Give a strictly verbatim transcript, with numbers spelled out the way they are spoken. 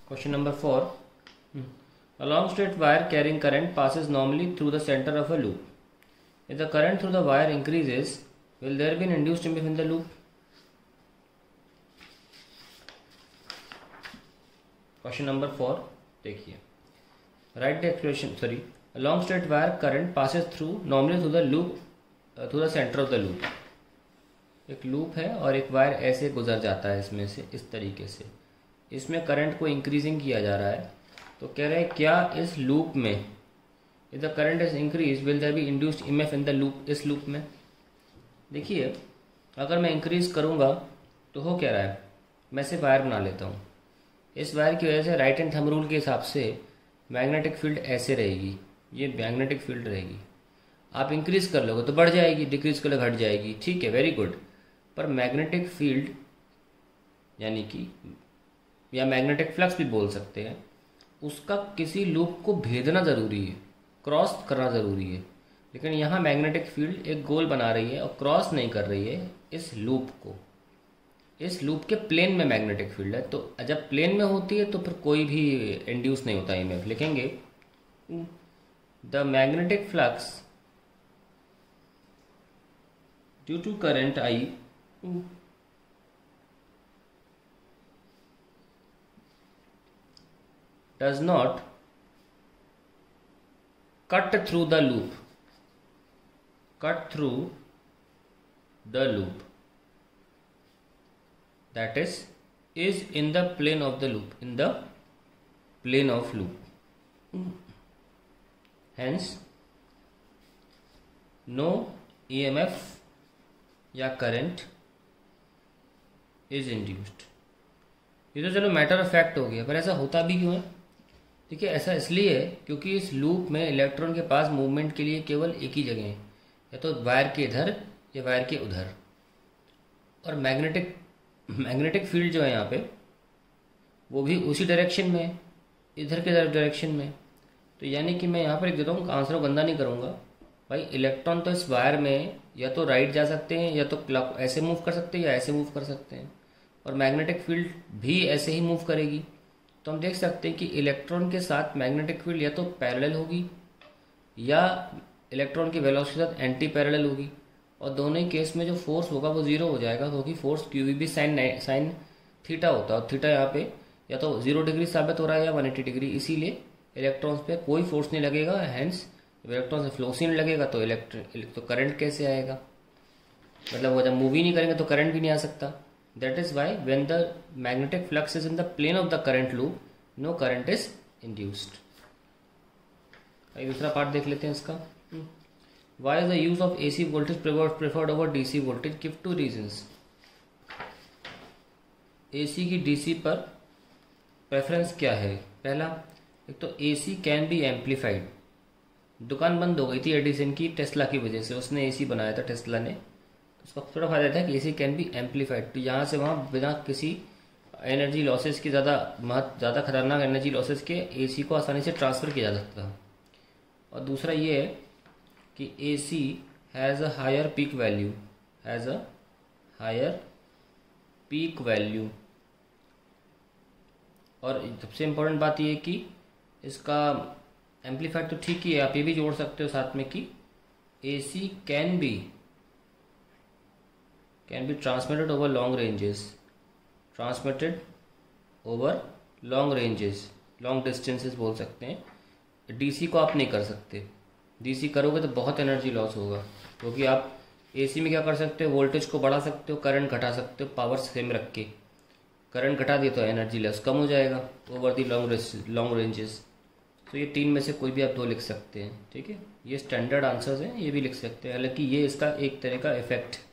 Question number four. A long straight wire carrying current passes normally through the center of a loop. If the current through the wire increases, will there be an induced E M F in the loop? Question number four. देखिए, write the expression. Sorry, a long straight wire current passes through normally through the loop, uh, through the center of the loop. एक loop है और एक wire ऐसे गुजर जाता है इसमें से, इस तरीके से. इसमें करंट को इंक्रीजिंग किया जा रहा है. तो कह रहे हैं क्या इस लूप में if the current is increase will there be induced E M F in the loop. इस लूप में देखिए, अगर मैं इंक्रीज करूंगा तो हो क्या रहा है, मैं सिर्फ वायर बना लेता हूँ. इस वायर की वजह से राइट हैंड थंब रूल के हिसाब से मैग्नेटिक फील्ड ऐसे रहेगी, ये मैग्नेटिक फील्ड रहेगी. आप इंक्रीज कर लोगे तो बढ़ जाएगी, डिक्रीज कर लोगे घट जाएगी. ठीक है, वेरी गुड. पर मैग्नेटिक फील्ड यानी कि या मैग्नेटिक फ्लक्स भी बोल सकते हैं, उसका किसी लूप को भेदना ज़रूरी है, क्रॉस करना ज़रूरी है. लेकिन यहाँ मैग्नेटिक फील्ड एक गोल बना रही है और क्रॉस नहीं कर रही है इस लूप को. इस लूप के प्लेन में मैग्नेटिक फील्ड है. तो जब प्लेन में होती है तो फिर कोई भी इंड्यूस नहीं होता. ईएमएफ लिखेंगे the magnetic flux due to current I does not cut through the loop, cut through the loop, that is is in the plane of the loop, in the plane of loop. Hence no E M F या current is induced. ये तो चलो matter of fact हो गया, पर ऐसा होता भी क्यों है? देखिए, ऐसा इसलिए है क्योंकि इस लूप में इलेक्ट्रॉन के पास मूवमेंट के लिए केवल एक ही जगह है, या तो वायर के इधर या वायर के उधर. और मैग्नेटिक मैग्नेटिक फील्ड जो है यहाँ पे वो भी उसी डायरेक्शन में है, इधर के डायरेक्शन में. तो यानी कि मैं यहाँ पर एक देता हूँ, आंसर को गंदा नहीं करूँगा भाई. इलेक्ट्रॉन तो इस वायर में या तो राइट जा सकते हैं, या तो क्लॉक ऐसे मूव कर सकते हैं, या ऐसे मूव कर सकते हैं. और मैग्नेटिक फील्ड भी ऐसे ही मूव करेगी. तो हम देख सकते हैं कि इलेक्ट्रॉन के साथ मैग्नेटिक फील्ड या तो पैरेलल होगी या इलेक्ट्रॉन की वेलोसिटी के साथ एंटी पैरेलल होगी. और दोनों ही केस में जो फोर्स होगा वो जीरो हो जाएगा, क्योंकि फोर्स क्यू वी भी साइन साइन थीटा होता है. और थीटा यहाँ पे या तो जीरो डिग्री साबित हो रहा है या वन एटी डिग्री. इसीलिए इलेक्ट्रॉन्स पे कोई फोर्स नहीं लगेगा. हैंस इलेक्ट्रॉन से फ्लो नहीं लगेगा तो इलेक्ट्रिक तो करंट कैसे आएगा? मतलब वो जब मूव ही नहीं करेंगे तो करंट भी नहीं आ सकता. That is why when the magnetic flux is in the plane of the current loop, no current is induced. दूसरा पार्ट देख लेते हैं इसका. Why is the use of A C voltage preferred over D C voltage? Give two reasons. A C की D C पर preference क्या है? पहला, एक तो A C can be amplified. दुकान बंद हो गई थी एडिसन की टेस्ला की वजह से, उसने A C बनाया था टेस्ला ने. उसका थोड़ा फायदा था कि एसी कैन बी एम्पलीफाइड. तो यहाँ से वहाँ बिना किसी एनर्जी लॉसेस की, ज़्यादा महत्व ज़्यादा खतरनाक एनर्जी लॉसेस के एसी को आसानी से ट्रांसफ़र किया जा सकता था. और दूसरा ये है कि AC has a higher peak value, has a higher peak value. और सबसे इम्पोर्टेंट बात ये है कि इसका एम्पलीफाइड तो ठीक ही है, आप ये भी जोड़ सकते हो साथ में कि AC can be can be transmitted over long ranges, transmitted over long ranges, long distances बोल सकते हैं. डीसी को आप नहीं कर सकते. डीसी करोगे तो बहुत एनर्जी लॉस होगा, क्योंकि आप एसी में क्या कर सकते हो, वोल्टेज को बढ़ा सकते हो, करंट घटा सकते हो, पावर सेम रख के. करंट घटा दिए तो एनर्जी लॉस कम हो जाएगा over the long long ranges. तो ये तीन में से कोई भी आप दो लिख सकते हैं. ठीक है, ये स्टैंडर्ड आंसर्स हैं, ये भी लिख सकते हैं. हालांकि ये इसका एक तरह का इफेक्ट